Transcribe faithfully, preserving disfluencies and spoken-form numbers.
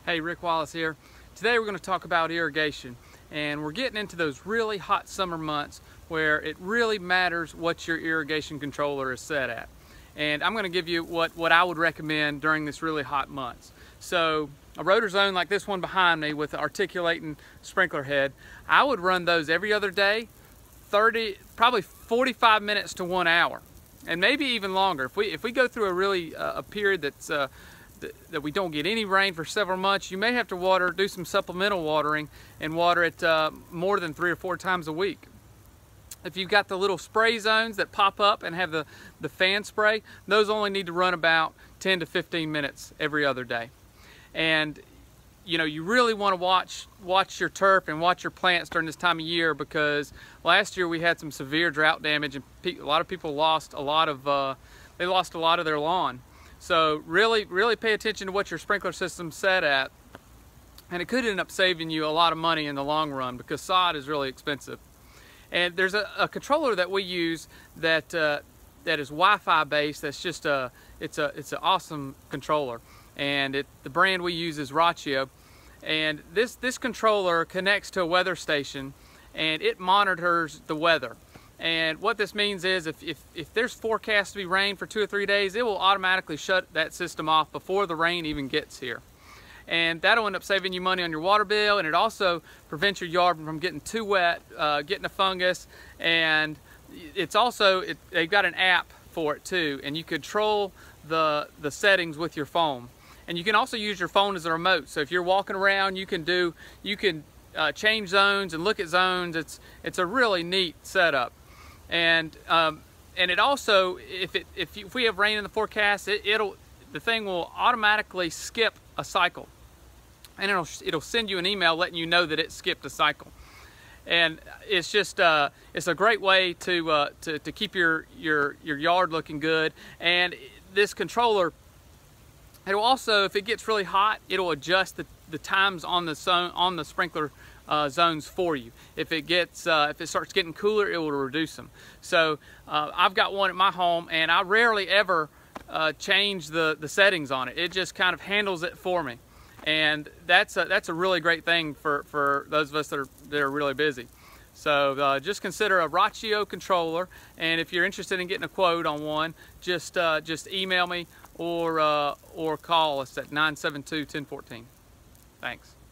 Hey, Rick Wallace here. Today we're going to talk about irrigation, and we're getting into those really hot summer months where it really matters what your irrigation controller is set at. And I'm going to give you what, what I would recommend during this really hot months. So a rotor zone like this one behind me with the articulating sprinkler head, I would run those every other day, thirty, probably forty-five minutes to one hour, and maybe even longer. If we, if we go through a really uh, a period that's uh, that we don't get any rain for several months, you may have to water, do some supplemental watering and water it uh, more than three or four times a week. If you've got the little spray zones that pop up and have the, the fan spray, those only need to run about ten to fifteen minutes every other day. And you know, you really want to watch watch your turf and watch your plants during this time of year, because last year we had some severe drought damage and a lot of people lost a lot of uh, they lost a lot of their lawn. So really, really pay attention to what your sprinkler system's set at, and it could end up saving you a lot of money in the long run, because sod is really expensive. And there's a, a controller that we use that uh, that is Wi-Fi based. That's just a it's a it's an awesome controller, and it the brand we use is Rachio. And this this controller connects to a weather station, and it monitors the weather. And what this means is if, if, if there's forecast to be rain for two or three days, it will automatically shut that system off before the rain even gets here. And that'll end up saving you money on your water bill, and it also prevents your yard from getting too wet, uh, getting a fungus. And it's also, it, they've got an app for it too, and you control the, the settings with your phone. And you can also use your phone as a remote. So if you're walking around, you can do, you can uh, change zones and look at zones. It's, it's a really neat setup. And um, and it also, if it if, you, if we have rain in the forecast, it, it'll the thing will automatically skip a cycle, and it'll it'll send you an email letting you know that it skipped a cycle. And it's just uh, it's a great way to uh, to to keep your your your yard looking good. And this controller, it'll also, if it gets really hot, it'll adjust the the times on the zone on the sprinkler Uh, zones for you. If it gets, uh, if it starts getting cooler, it will reduce them. So uh, I've got one at my home, and I rarely ever uh, change the the settings on it. It just kind of handles it for me, and that's a, that's a really great thing for for those of us that are that are really busy. So uh, just consider a Rachio controller, and if you're interested in getting a quote on one, just uh, just email me or uh, or call us at nine seven two, one zero one four. Thanks.